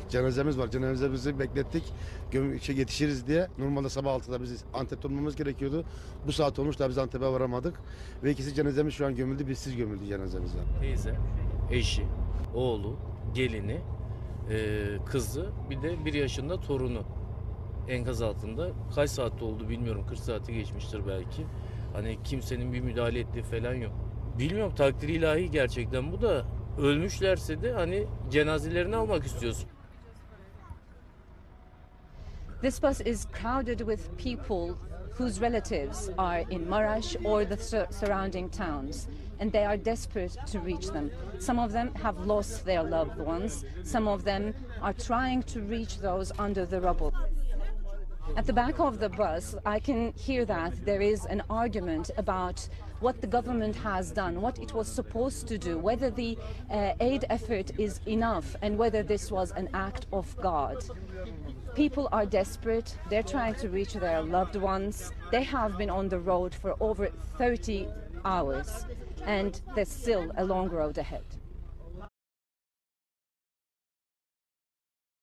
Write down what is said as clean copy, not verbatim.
cenazemiz var. Cenazemizi beklettik. Yetişiriz diye. Normalde sabah 6'da biz Antep'te olmamız gerekiyordu. Bu saat olmuş da biz Antep'e varamadık. Ve ikisi cenazemiz şu an gömüldü. Bizsiz gömüldü cenazemize. Teyze, eşi, oğlu, gelini, kızı, bir de 1 yaşında torunu enkaz altında. Kaç saatte oldu bilmiyorum. 40 saati geçmiştir belki. Hani kimsenin bir müdahale ettiği falan yok. Bilmiyorum, takdir ilahi gerçekten bu da. Ölmüşlerse de hani cenazelerini almak istiyorsun. This bus is crowded with people whose relatives are in Maraş or the surrounding towns, and they are desperate to reach them. Some of them have lost their loved ones. Some of them are trying to reach those under the rubble. At the back of the bus, I can hear that there is an argument about what the government has done, what it was supposed to do, whether the aid effort is enough, and whether this was an act of God. People are desperate. They're trying to reach their loved ones. They have been on the road for over 30 hours, and there's still a long road ahead.